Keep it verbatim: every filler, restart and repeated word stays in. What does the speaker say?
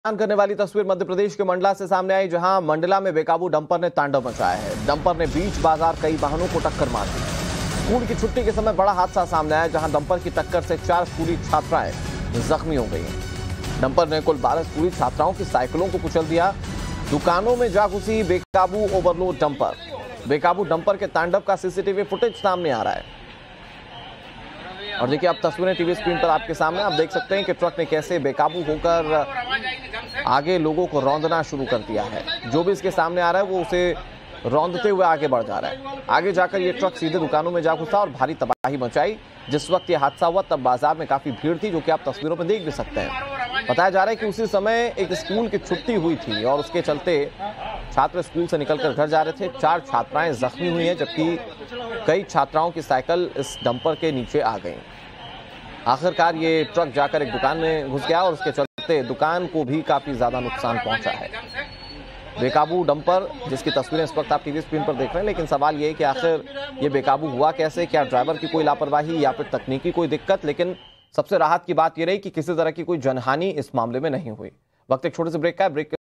हैरान करने वाली तस्वीर मध्य प्रदेश के मंडला से सामने आई, जहां मंडला में बेकाबू डंपर ने तांडव मचाया है। डंपर ने बीच बाजार कई वाहनों को टक्कर मार दी। स्कूल की छुट्टी के समय बड़ा हादसा सामने आया, जहां डंपर की टक्कर से चार स्कूली छात्राएं जख्मी हो गई हैं। डंपर ने कुल बारह स्कूली छात्राओं की साइकिलों को कुचल दिया। दुकानों में जा घुसी बेकाबू ओवरलोड डंपर। बेकाबू डंपर के तांडव का सीसीटीवी फुटेज सामने आ रहा है। और देखिए, अब तस्वीरें टीवी स्क्रीन पर आपके सामने आप देख सकते हैं कि ट्रक ने कैसे बेकाबू होकर आगे लोगों को रौंदना शुरू कर दिया है। जो भी इसके सामने आ रहा है वो उसे रौंदते हुए आगे बढ़ जा रहा है। आगे जाकर ये ट्रक सीधे दुकानों में जा घुसा और भारी तबाही मचाई। जिस वक्त ये हादसा हुआ तब बाजार में काफी भीड़ थी, जो कि आप तस्वीरों में देख भी सकते हैं। बताया जा रहा है कि उसी समय एक स्कूल की छुट्टी हुई थी और उसके चलते छात्र स्कूल से निकलकर घर जा रहे थे। चार छात्राएं जख्मी हुई हैं, जबकि कई छात्राओं की साइकिल इस डंपर के नीचे आ गई। आखिरकार ये ट्रक जाकर एक दुकान में घुस गया और उसके चलते दुकान को भी काफी ज्यादा नुकसान पहुंचा है। बेकाबू डंपर जिसकी तस्वीरें इस वक्त आप टीवी स्क्रीन पर देख रहे हैं, लेकिन सवाल ये है कि आखिर ये बेकाबू हुआ कैसे? क्या ड्राइवर की कोई लापरवाही या फिर तकनीकी कोई दिक्कत? लेकिन सबसे राहत की बात यह रही कि किसी तरह की कोई जनहानि इस मामले में नहीं हुई। वक्त एक छोटे से ब्रेक का है। ब्रेक